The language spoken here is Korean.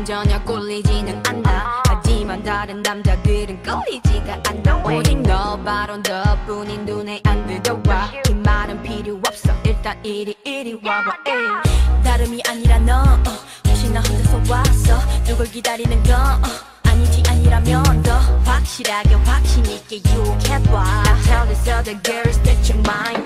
넌 전혀 꼴리지는 않아. 하지만 다른 남자들은 끌리지가 않아. 오직 너 바로 너뿐인 눈에 안 들어와. 이 말은 필요 없어. 일단 이리 와봐. 다름이 아니라 너 혹시나 혼자서 왔어. 누굴 기다리는 건 아니지. 아니라면 더 확실하게 확신 있게 유혹해봐. I tell this other girls that you're mine.